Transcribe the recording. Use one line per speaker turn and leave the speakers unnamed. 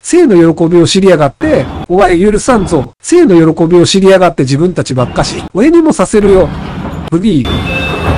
生の喜びを知りやがって、お前許さんぞ。生の喜びを知りやがって自分たちばっかし。俺にもさせるよ。ブギー。